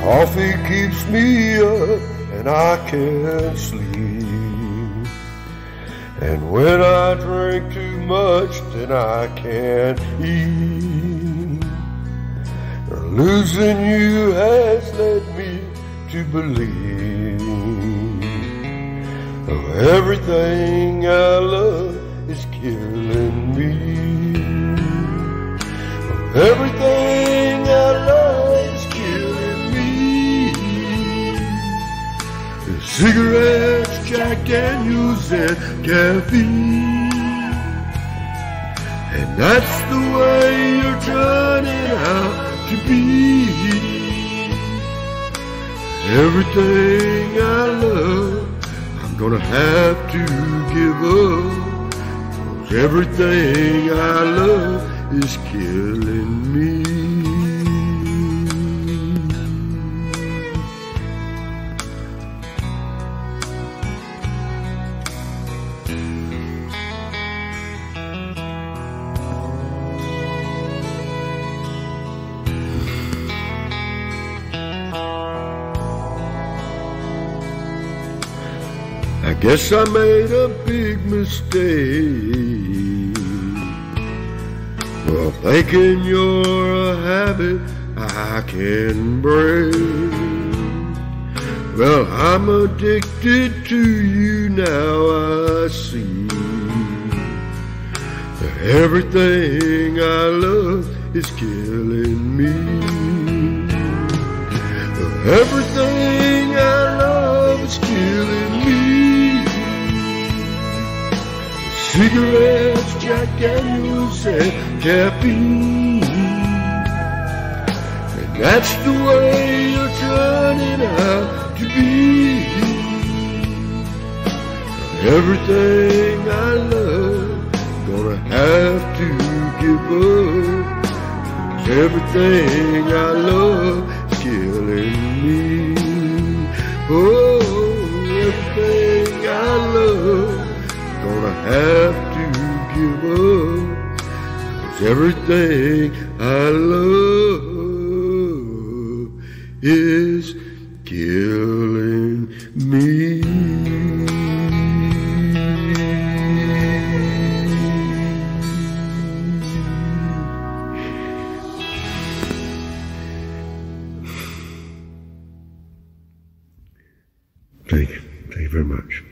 Coffee keeps me up and I can't sleep. And when I drink too much, then I can't eat. Losing you has led me to believe everything I love is killing me. Everything I love is killing me. The cigarettes, Jack Daniels, and caffeine. And that's the way you're turning out to be. Everything I love, I'm gonna have to give up. 'Cause everything I love is killing me. I guess I made a big mistake. Well, thinking you're a habit I can break. Well, I'm addicted to you now, I see. Everything I love is killing me. Everything I love is killing me. Cigarettes, Jack Daniels, and caffeine. And that's the way you're turning out to be. Everything I love, gonna have to give up. 'Cause everything I love is killing me. Oh, everything I love, gonna have to give up. 'Cause everything I love is killing me. Thank you very much.